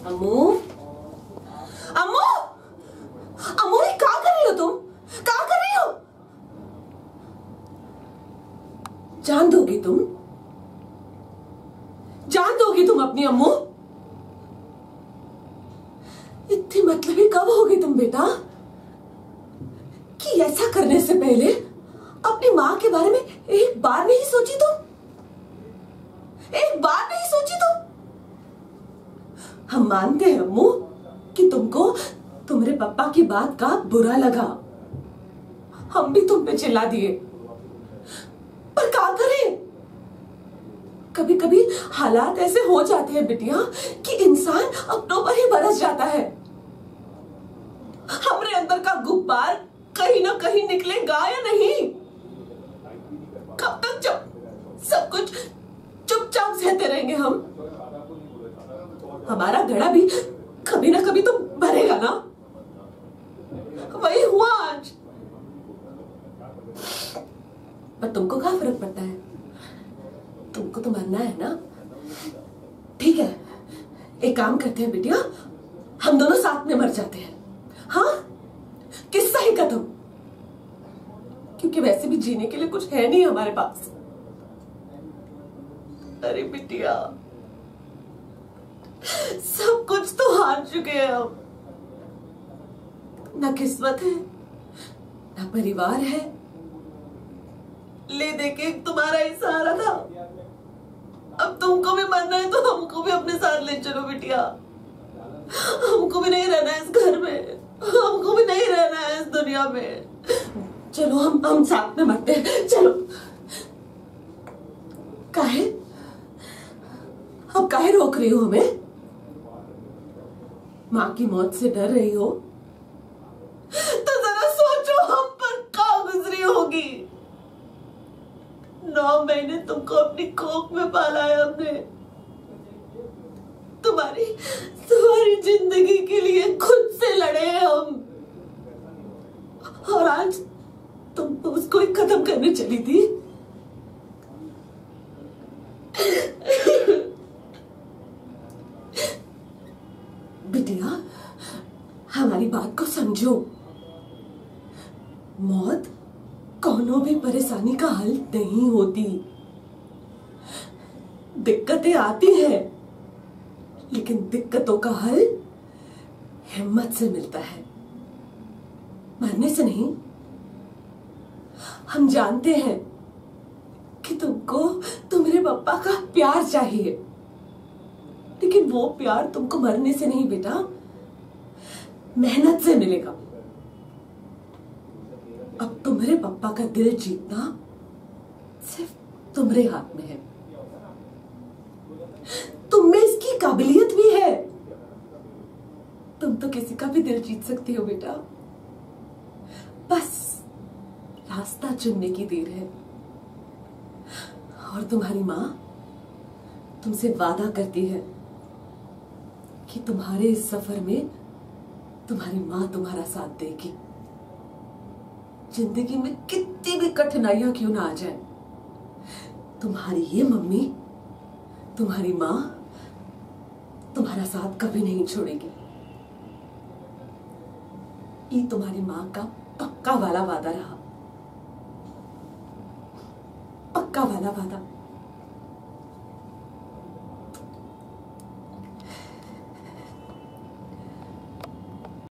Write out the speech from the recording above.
अम्मू, अम्मू, अम्मू, ये क्या कर रही हो तुम? क्या कर रही हो? जान दोगी तुम? जान दोगी तुम अपनी अम्मू? इतनी मतलबी कब होगी तुम बेटा कि ऐसा करने से पहले अपनी मां के बारे में एक बार नहीं सोची तुम? एक बार नहीं सोची तुम? हम मानते हैं अम्मू कि तुमको तुम्हारे पापा की बात का बुरा लगा, हम भी तुम पे चिल्ला दिए, पर क्या करें? कभी कभी हालात ऐसे हो जाते हैं बिटिया कि इंसान अपनों पर ही बरस जाता है। हमारे अंदर का गुब्बार कहीं ना कहीं निकलेगा या नहीं? कब तक सब कुछ चुपचाप सहते रहेंगे हम? हमारा घड़ा भी कभी ना कभी तो भरेगा ना। वही हुआ आज। पर तुमको क्या फर्क पड़ता है? तुमको तो मरना है ना। ठीक है, एक काम करते हैं बिटिया, हम दोनों साथ में मर जाते हैं। हाँ, किस्सा ही खत्म, क्योंकि वैसे भी जीने के लिए कुछ है नहीं हमारे पास। अरे बिटिया, सब कुछ तो हार चुके हैं हम। ना किस्मत है, ना परिवार है, ले दे के तुम्हारा ही सहारा था। अब तुमको भी मरना है तो हमको भी अपने साथ ले चलो बिटिया। हमको भी नहीं रहना है इस घर में, हमको भी नहीं रहना है इस दुनिया में। चलो हम साथ में मरते हैं, चलो। काहे? अब काहे रोक रही हो हमें? माँ की मौत से डर रही हो तो जरा सोचो हम पर क्या गुजरी होगी। 9 महीने तुमको अपनी कोख में पाला है हमने। तुम्हारी जिंदगी के लिए खुद से लड़े हैं हम, और आज तुम उसको ही खत्म करने चली थी। बिटिया, हमारी बात को समझो। मौत कौनों भी परेशानी का हल नहीं होती। दिक्कतें आती हैं, लेकिन दिक्कतों का हल हिम्मत से मिलता है, मरने से नहीं। हम जानते हैं कि तुमको तुम्हारे पापा का प्यार चाहिए, लेकिन वो प्यार तुमको मरने से नहीं बेटा, मेहनत से मिलेगा। अब तुम्हारे पापा का दिल जीतना सिर्फ तुम्हारे हाथ में है। तुम में इसकी काबिलियत भी है। तुम तो किसी का भी दिल जीत सकती हो बेटा, बस रास्ता चुनने की देर है। और तुम्हारी मां तुमसे वादा करती है कि तुम्हारे इस सफर में तुम्हारी मां तुम्हारा साथ देगी। जिंदगी में कितनी भी कठिनाइयां क्यों ना आ जाए, तुम्हारी ये मम्मी, तुम्हारी मां तुम्हारा साथ कभी नहीं छोड़ेगी। ये तुम्हारी मां का पक्का वाला वादा रहा, पक्का वाला वादा।